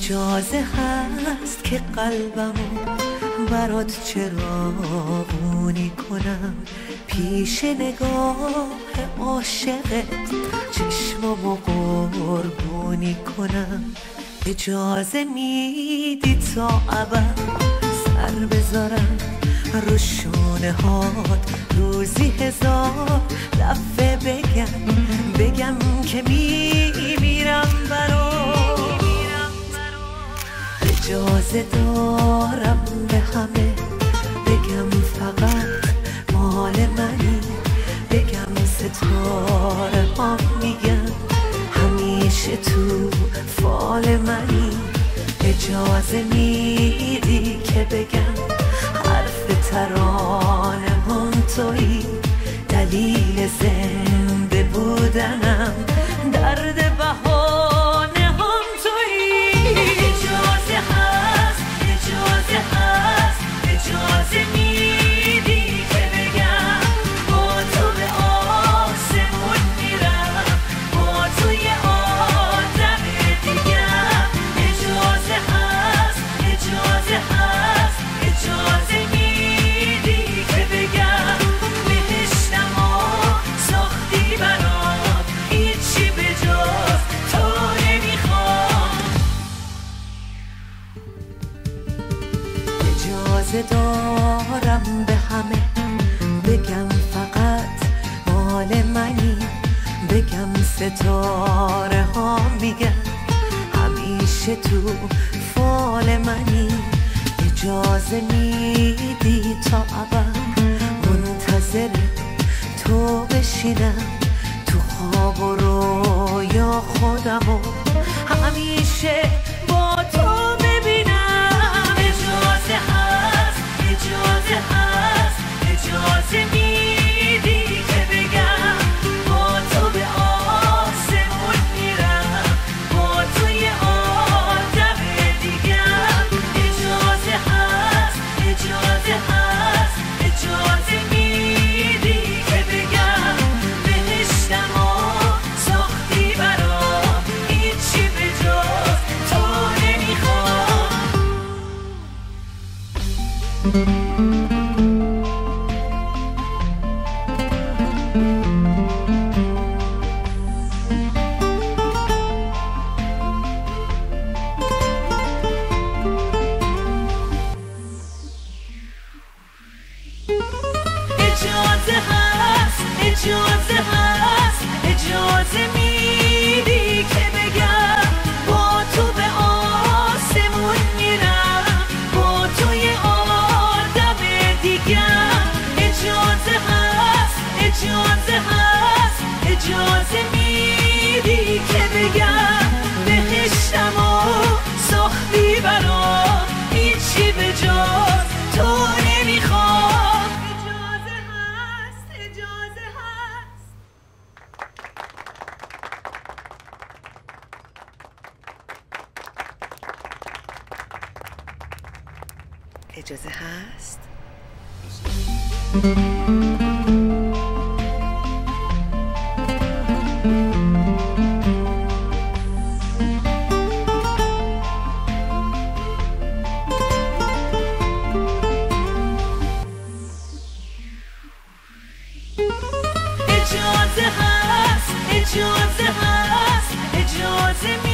اجازه هست که قلبمو برات چراغونی کنم، پیش نگاه عاشقت چشممو قربونی کنم. اجازه میدی تا ابد سر بذارم رو شونه هات، روزی 1000 دفعه بگم که میمیرم برات. اجازه دارم به همه بگم فقط مال منی، بگم ستاره ها میگن همیشه تو فال منی. اجازه میدی که بگم حرف ترانه هم تویی، دلیل زنده بودنم درد بهانه هم تویی. اجازه هست، اجازه هست، اجازه میدی که بگم با تو به آسمون میرم، با تو یه آدم دیگم. اجازه هست، اجازه هست، اجازه میدی که بگم بهشتم ساختی برام، هیچی به جز تو نمیخوام. اجازه دارم به همه بگم فقط مال منی، بگم ستاره ها میگن همیشه تو فال منی. اجازه میدی تا ابد منتظر تو بشینم، تو خواب و رویا خودمو همیشه با تو ببینم. اجازه هست، اجازه هست، اجازه میدی که بگم با تو به آسمون میرم، با تو یه آدم دیگم. اجازه هست، اجازه هست، اجازه میدی که بگم بهشتم ساختی برام، هیچی به جز تو نمیخوام. اجازه هست، اجازه هست، اجازه میدی که بگم با تو به آسمون میرم، با تو یه آدم دیگم. اجازه هست، اجازه هست، اجازه میدی که بگم بهشتم ساختی برام، هیچی به جز تو نمیخوام. اجازه هست، اجازه هست. اجازه هست. اجازه هست، اجازه هست، اجازه